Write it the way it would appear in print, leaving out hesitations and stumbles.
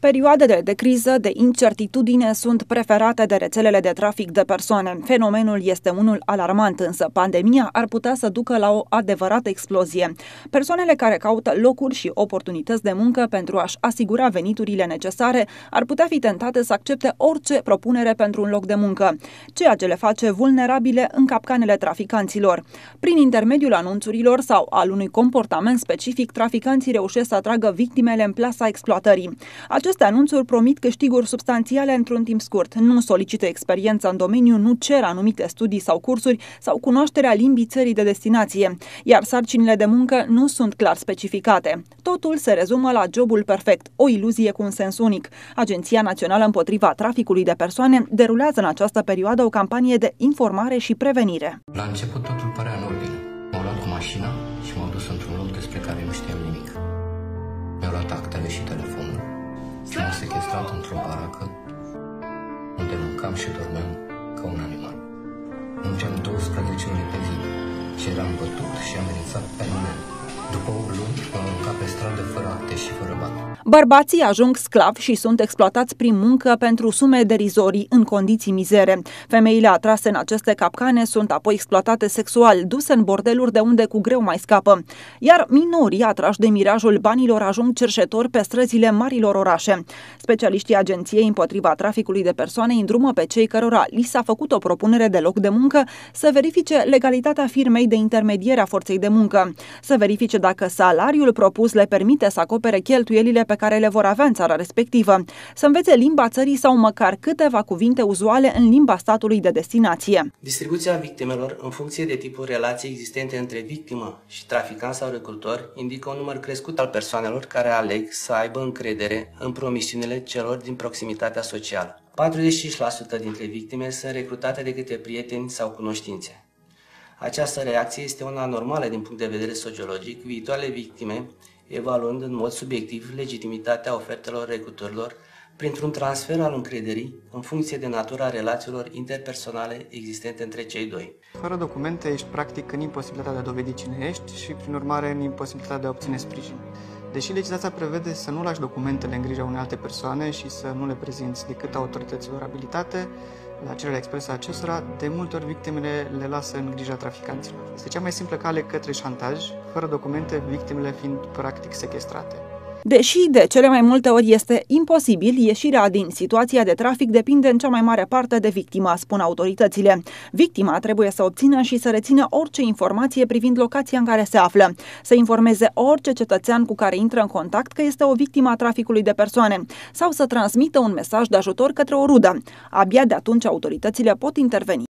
Perioadele de criză, de incertitudine sunt preferate de rețelele de trafic de persoane. Fenomenul este unul alarmant, însă pandemia ar putea să ducă la o adevărată explozie. Persoanele care caută locuri și oportunități de muncă pentru a-și asigura veniturile necesare ar putea fi tentate să accepte orice propunere pentru un loc de muncă, ceea ce le face vulnerabile în capcanele traficanților. Prin intermediul anunțurilor sau al unui comportament specific, traficanții reușesc să atragă victimele în plasa exploatării. Aceste anunțuri promit câștiguri substanțiale într-un timp scurt, nu solicită experiență în domeniu, nu cer anumite studii sau cursuri sau cunoașterea limbii țării de destinație, iar sarcinile de muncă nu sunt clar specificate. Totul se rezumă la jobul perfect, o iluzie cu un sens unic. Agenția Națională împotriva traficului de persoane derulează în această perioadă o campanie de informare și prevenire. La început totul părea în ordine. M-au luat cu mașina și m-au dus într-un loc despre care nu știam nimic. Mi-au luat actele și telefonul și m-au sequestrat într-o baracă unde mâncam și dormeam ca un animal. Munceam 12 ore pe zi și eram bătut și amenințat permanent. După 8 luni m-am aruncat pe stradă fără acte și fără bani. Bărbații ajung sclavi și sunt exploatați prin muncă pentru sume derizorii în condiții mizere. Femeile atrase în aceste capcane sunt apoi exploatate sexual, duse în bordeluri de unde cu greu mai scapă. Iar minorii, atrași de mirajul banilor, ajung cerșetori pe străzile marilor orașe. Specialiștii Agenției împotriva traficului de persoane îndrumă pe cei cărora li s-a făcut o propunere de loc de muncă să verifice legalitatea firmei de intermediere a forței de muncă, să verifice dacă salariul propus le permite să acopere cheltuielile pe care le vor avea în țara respectivă, să învețe limba țării sau măcar câteva cuvinte uzuale în limba statului de destinație. Distribuția victimelor în funcție de tipul relației existente între victimă și traficant sau recrutor indică un număr crescut al persoanelor care aleg să aibă încredere în promisiunile celor din proximitatea socială. 45% dintre victime sunt recrutate de către prieteni sau cunoștințe. Această reacție este una normală din punct de vedere sociologic, viitoarele victime evaluând în mod subiectiv legitimitatea ofertelor recrutorilor printr-un transfer al încrederii în funcție de natura relațiilor interpersonale existente între cei doi. Fără documente ești practic în imposibilitatea de a dovedi cine ești și prin urmare în imposibilitatea de a obține sprijin. Deși legislația prevede să nu lași documentele în grija unei alte persoane și să nu le prezinți decât autorităților abilitate, la cererea expresă a acestora, de multe ori victimele le lasă în grija traficanților. Este cea mai simplă cale către șantaj, fără documente, victimele fiind practic sequestrate. Deși de cele mai multe ori este imposibil, ieșirea din situația de trafic depinde în cea mai mare parte de victimă, spun autoritățile. Victima trebuie să obțină și să rețină orice informație privind locația în care se află, să informeze orice cetățean cu care intră în contact că este o victimă a traficului de persoane sau să transmită un mesaj de ajutor către o rudă. Abia de atunci autoritățile pot interveni.